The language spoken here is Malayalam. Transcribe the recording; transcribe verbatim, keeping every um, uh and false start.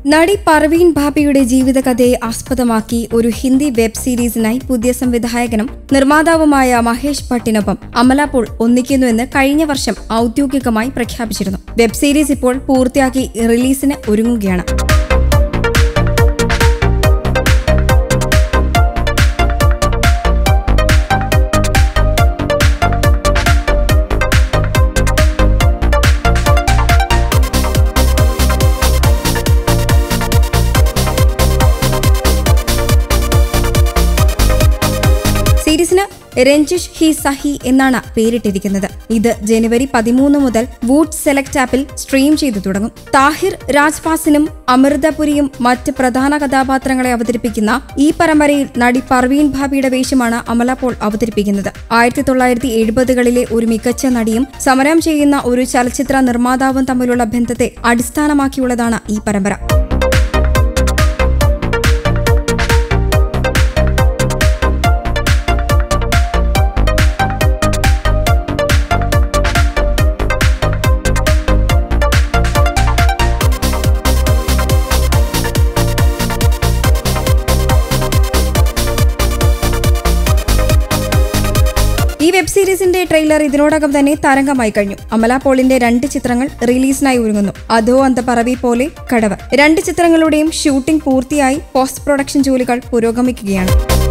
നടി പർവീൻ ഭാബിയുടെ ജീവിതകഥയെ ആസ്പദമാക്കി ഒരു ഹിന്ദി വെബ് സീരീസിനായി പുതിയ സംവിധായകനും നിർമ്മാതാവുമായ മഹേഷ് ഭട്ടിനൊപ്പം അമല പോൾ ഒന്നിക്കുന്നുവെന്ന് കഴിഞ്ഞ വർഷം ഔദ്യോഗികമായി പ്രഖ്യാപിച്ചിരുന്നു. വെബ് സീരീസ് ഇപ്പോൾ പൂർത്തിയാക്കി റിലീസിന് ഒരുങ്ങുകയാണ്. സീരീസിന് രഞ്ജിഷ് ഹി സഹി എന്നാണ് പേരിട്ടിരിക്കുന്നത്. ഇത് ജനുവരി പതിമൂന്ന് മുതൽ വൂട്ട് സെലക്ട് ആപ്പിൽ സ്ട്രീം ചെയ്തു തുടങ്ങും. താഹിർ രാജ്പാസിനും അമൃതപുരിയും മറ്റ് പ്രധാന കഥാപാത്രങ്ങളെ അവതരിപ്പിക്കുന്ന ഈ പരമ്പരയിൽ നടി പർവീൻ ഭാബിയുടെ വേഷമാണ് അമല പോൾ അവതരിപ്പിക്കുന്നത്. ആയിരത്തി തൊള്ളായിരത്തി എഴുപതുകളിലെ ഒരു മികച്ച നടിയും സമരം ചെയ്യുന്ന ഒരു ചലച്ചിത്ര നിർമ്മാതാവും തമ്മിലുള്ള ബന്ധത്തെ അടിസ്ഥാനമാക്കിയുള്ളതാണ് ഈ പരമ്പര. ഈ വെബ് സീരീസിന്റെ ട്രെയിലർ ഇതിനോടകം തന്നെ തരംഗമായി കഴിഞ്ഞു. അമല പോളിന്റെ രണ്ട് ചിത്രങ്ങൾ റിലീസിനായി ഒരുങ്ങുന്നു. അധോ അന്തപറവി പോലെ കടവ്. രണ്ട് ചിത്രങ്ങളുടെയും ഷൂട്ടിംഗ് പൂർത്തിയായി പോസ്റ്റ് പ്രൊഡക്ഷൻ ജോലികൾ പുരോഗമിക്കുകയാണ്.